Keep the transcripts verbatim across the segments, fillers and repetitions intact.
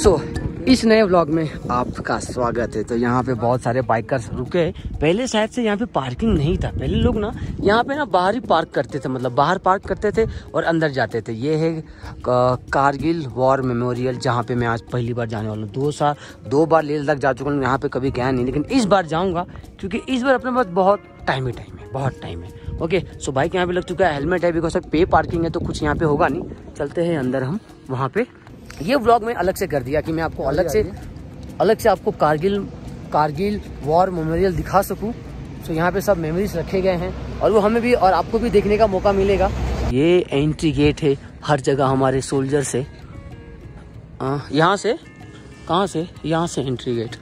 सो so, इस नए vlog में आपका स्वागत है। तो यहाँ पे बहुत सारे बाइकर्स रुके हैं। पहले शायद से यहाँ पे पार्किंग नहीं था। पहले लोग ना यहाँ पे ना बाहर ही पार्क करते थे, मतलब बाहर पार्क करते थे और अंदर जाते थे। ये है कारगिल वॉर मेमोरियल, जहाँ पे मैं आज पहली बार जाने वाला हूँ। दो साल दो बार लेह लद्दाख जा चुका हूँ, यहाँ पे कभी गया नहीं, लेकिन इस बार जाऊँगा क्योंकि इस बार अपने पास बहुत टाइम ही टाइम है, बहुत टाइम है। ओके सो बाइक यहाँ पे लग चुका है, हेलमेट है, बिकॉज पे पार्किंग है तो कुछ यहाँ पे होगा नहीं। चलते हैं अंदर हम वहाँ पे। ये व्लॉग में अलग से कर दिया कि मैं आपको अलग से अलग से आपको कारगिल कारगिल वॉर मेमोरियल दिखा सकूं। तो यहाँ पे सब मेमोरीज रखे गए हैं और वो हमें भी और आपको भी देखने का मौका मिलेगा। ये एंट्री गेट है हर जगह हमारे सोल्जर से। यहाँ से कहाँ से? यहाँ से एंट्री गेट।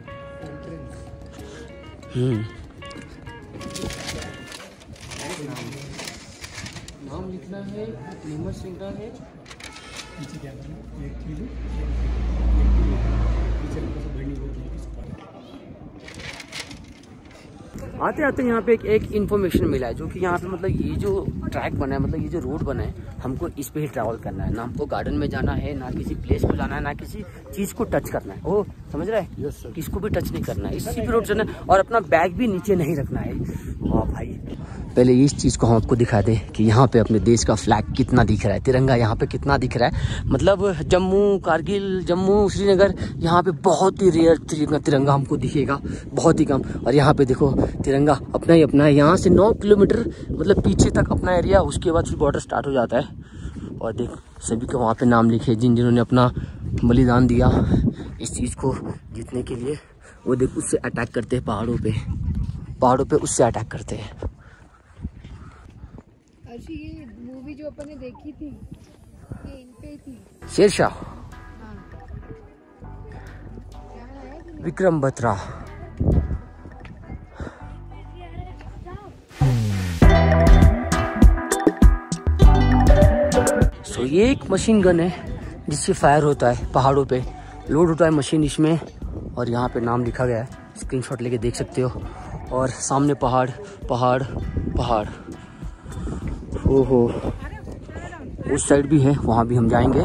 हम्म नाम लिखना है, नंबर लिखना है। आते आते यहाँ पे एक, एक इन्फॉर्मेशन मिला है, जो कि यहाँ पे मतलब ये जो ट्रैक बना है, मतलब ये जो रोड बना है, हमको इस पे ही ट्रैवल करना है। ना हमको गार्डन में जाना है, ना किसी प्लेस को जाना है, ना किसी चीज को टच करना है। ओ समझ रहा है? yes, किसको भी टच नहीं करना है, इसी पे रोड चलना है और अपना बैग भी नीचे नहीं रखना है। वाह भाई, पहले इस चीज़ को हम आपको दिखा दें कि यहाँ पे अपने देश का फ्लैग कितना दिख रहा है, तिरंगा यहाँ पे कितना दिख रहा है। मतलब जम्मू कारगिल, जम्मू श्रीनगर, यहाँ पे बहुत ही रेयर तिरंगा तिरंगा हमको दिखेगा, बहुत ही कम। और यहाँ पे देखो तिरंगा अपना ही अपना है। यहाँ से नौ किलोमीटर मतलब पीछे तक अपना एरिया, उसके बाद फिर बॉर्डर स्टार्ट हो जाता है। और देख सभी को वहाँ पे नाम लिखे जिन जिन्होंने अपना बलिदान दिया इस चीज़ को जीतने के लिए। वो देख उससे अटैक करते हैं पहाड़ों पे, पहाड़ों पे उससे अटैक करते हैं। अच्छी ये मूवी जो अपन ने देखी थी, ये इन पे थी, शेरशाह। हाँ। विक्रम बत्रा। सो ये एक मशीन गन है जिससे फायर होता है पहाड़ों पे, लोड होता है मशीन इसमें। और यहाँ पे नाम लिखा गया है, स्क्रीनशॉट लेके देख सकते हो। और सामने पहाड़ पहाड़ पहाड़, ओहो उस साइड भी है, वहाँ भी हम जाएंगे।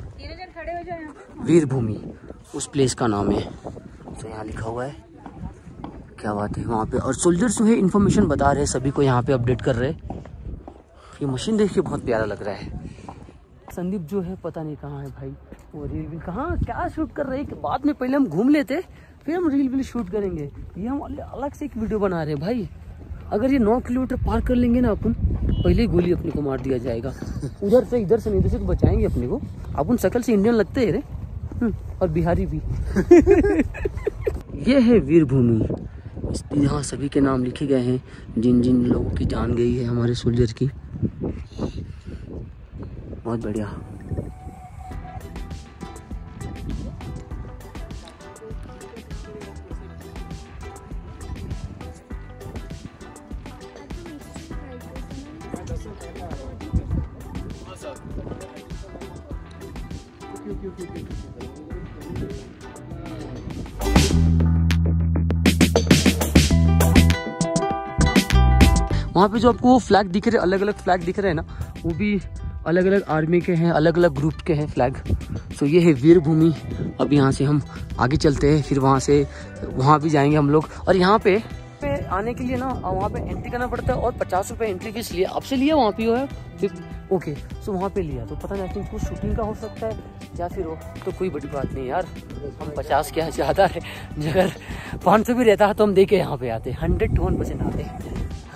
वीर भूमि उस प्लेस का नाम है, तो यहाँ लिखा हुआ है। क्या बात है वहाँ पे। और सोल्जर्स जो है इन्फॉर्मेशन बता रहे हैं सभी को, यहाँ पे अपडेट कर रहे हैं। ये मशीन देख के बहुत प्यारा लग रहा है। संदीप जो है पता नहीं कहाँ है भाई, वो रील भी कहाँ क्या शूट कर रहे हैं। बाद में पहले हम घूम लेते फिर हम रील भी शूट करेंगे। ये हम अलग से एक वीडियो बना रहे हैं भाई। अगर ये नौ किलोमीटर पार कर लेंगे ना अपन, पहले ही गोली अपने को मार दिया जाएगा। उधर से इधर से नहीं, इधर से तो बचाएंगे अपने को। अपन शकल से इंडियन लगते हैं रे, और बिहारी भी। ये है वीर भूमि, यहाँ सभी के नाम लिखे गए हैं जिन जिन लोगों की जान गई है हमारे सोल्जर की। बहुत बढ़िया। वहाँ पे जो आपको वो फ्लैग दिख रहे, अलग अलग फ्लैग दिख रहे हैं ना, वो भी अलग अलग आर्मी के हैं, अलग अलग ग्रुप के हैं फ्लैग। सो ये है वीर भूमि। अब यहाँ से हम आगे चलते हैं, फिर वहाँ से वहाँ भी जाएंगे हम लोग। और यहाँ पे पे आने के लिए ना वहाँ पे एंट्री करना पड़ता है और पचास रुपये एंट्री फीस लिया। आपसे लिया वहाँ पे है ओके। सो वहाँ पे लिया तो पता नहीं कि कुछ शूटिंग का हो सकता है या फिर हो, तो कोई बड़ी बात नहीं यार। हम पचास क्या ज़्यादा है, अगर पाँच सौ भी रहता है तो हम दे के यहाँ पे आते, हंड्रेड टू वन परसेंट आते।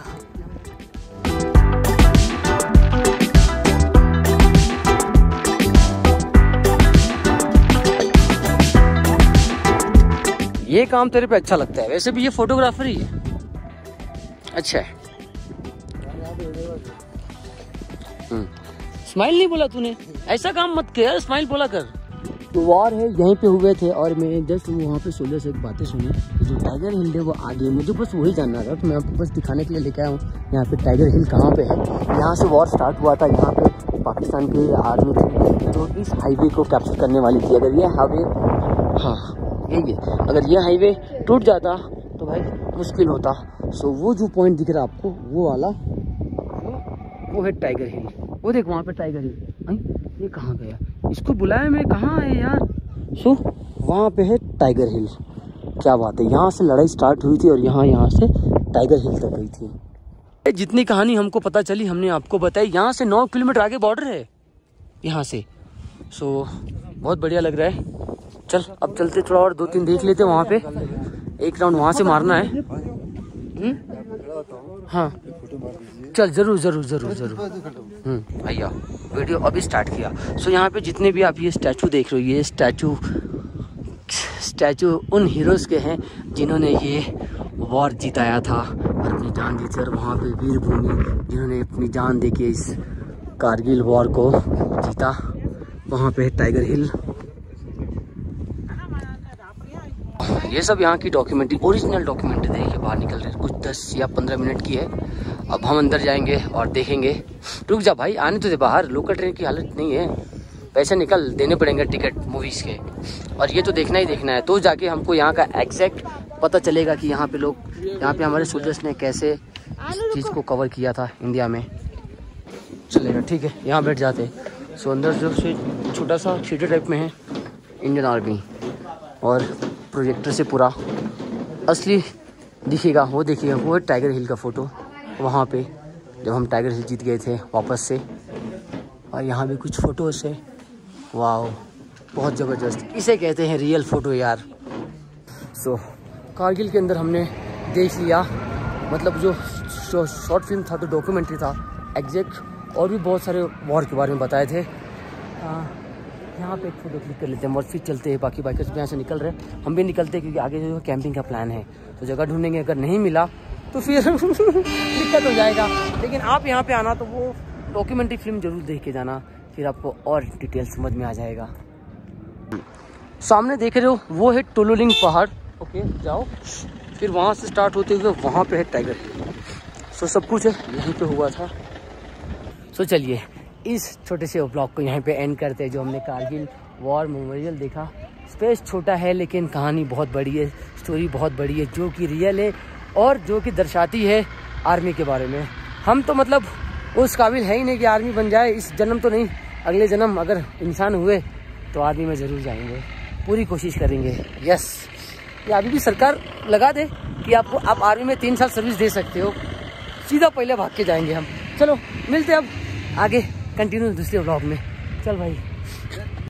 ये काम तेरे पे अच्छा लगता है, वैसे भी ये फोटोग्राफर ही है। अच्छा है। हम्म स्माइल नहीं बोला तूने, ऐसा काम मत कर, स्माइल बोला कर। तो वार है यहीं पे हुए थे और मैं जस्ट वहाँ पे सोलर से एक बातें सुनी, जो टाइगर हिल है वो आगे, मुझे बस वही जानना था। तो मैं आपको बस दिखाने के लिए लेके आया हूँ यहाँ पे टाइगर हिल कहाँ पे है। यहाँ से वॉर स्टार्ट हुआ था, यहाँ पे पाकिस्तान की आर्मी थी जो इस हाईवे को कैप्चर करने वाली थी। अगर ये हाईवे, हाँ यही है, अगर ये हाईवे टूट जाता तो भाई मुश्किल होता। सो वो जो पॉइंट दिख रहा है आपको, वो वाला वो है टाइगर हिल। वो देख वहाँ पे टाइगर हिल। ये कहाँ गया, इसको बुलाया मैं, कहाँ है यार। सो वहाँ पे है टाइगर हिल। क्या बात है, यहाँ से लड़ाई स्टार्ट हुई थी और यहाँ यहाँ से टाइगर हिल तक गई थी। जितनी कहानी हमको पता चली हमने आपको बताई। यहाँ से नौ किलोमीटर आगे बॉर्डर है यहाँ से। सो बहुत बढ़िया लग रहा है। चल अब चलते, थोड़ा और दो तीन देख लेते वहाँ पे। एक राउंड वहाँ से मारना है। हुँ? हाँ चल जरूर जरूर जरूर जरूर। हम्म भैया वीडियो अभी स्टार्ट किया। सो यहाँ पे जितने भी आप ये स्टैचू देख रहे हो, ये स्टैचू स्टैचू उन हीरोज़ के हैं जिन्होंने ये वॉर जिताया था और अपनी जान दी थी। और वहाँ पे वीर भूमि जिन्होंने अपनी जान दे के इस कारगिल वॉर को जीता, वहाँ पे टाइगर हिल। ये सब यहाँ की डॉक्यूमेंट्री, ओरिजिनल डॉक्यूमेंट्री देखिए बाहर निकल रहे हैं। कुछ दस या पंद्रह मिनट की है। अब हम अंदर जाएंगे और देखेंगे। रुक जा भाई, आने तो दे बाहर, लोकल ट्रेन की हालत नहीं है, पैसे निकल देने पड़ेंगे टिकट मूवीज़ के। और ये तो देखना ही देखना है, तो जाके हमको यहाँ का एग्जैक्ट पता चलेगा कि यहाँ पे लोग, यहाँ पे हमारे सोल्जर्स ने कैसे इस चीज़ को कवर किया था इंडिया में। चलेगा ठीक है, यहाँ बैठ जाते हैं। सो अंदर जो से छोटा सा थिएटर टाइप में है इंडियन आर्मी, और प्रोजेक्टर से पूरा असली दिखेगा। वो देखिएगा, वो है टाइगर हिल का फ़ोटो वहाँ पे जब हम टाइगर हिल जीत गए थे वापस से। और यहाँ भी कुछ फ़ोटोज़ है। वाह बहुत ज़बरदस्त, इसे कहते हैं रियल फ़ोटो यार। सो कारगिल के अंदर हमने देख लिया, मतलब जो शॉर्ट फिल्म था तो डॉक्यूमेंट्री था एग्जैक्ट, और भी बहुत सारे वॉर के बारे में बताए थे। आ, यहाँ पे एक फोटो क्लिक कर लेते हैं और फिर चलते हैं। बाकी बाइकर्स यहाँ से निकल रहे हैं, हम भी निकलते हैं क्योंकि आगे जो कैंपिंग का प्लान है, तो जगह ढूंढेंगे। अगर नहीं मिला तो फिर दिक्कत हो जाएगा। लेकिन आप यहाँ पे आना तो वो डॉक्यूमेंट्री फिल्म जरूर देख के जाना, फिर आपको और डिटेल समझ में आ जाएगा। सामने देख रहे हो वो है टोलोलिंग पहाड़। ओके जाओ, फिर वहाँ से स्टार्ट होते हुए वहाँ पे है टाइगर हिल। सो सब कुछ है यहीं पे हुआ था। सो चलिए इस छोटे से ब्लॉग को यहाँ पे एंड करते हैं। जो हमने कारगिल वॉर मेमोरियल देखा, स्पेस छोटा है लेकिन कहानी बहुत बड़ी है, स्टोरी बहुत बड़ी है, जो कि रियल है और जो कि दर्शाती है आर्मी के बारे में। हम तो मतलब उस काबिल है ही नहीं कि आर्मी बन जाए, इस जन्म तो नहीं, अगले जन्म अगर इंसान हुए तो आर्मी में ज़रूर जाएंगे, पूरी कोशिश करेंगे। यस, या अभी भी सरकार लगा दे कि आपको आप आर्मी में तीन साल सर्विस दे सकते हो, सीधा पहले भाग के जाएंगे हम। चलो मिलते हैं अब आगे कंटिन्यू दूसरे व्लॉग में। चल भाई।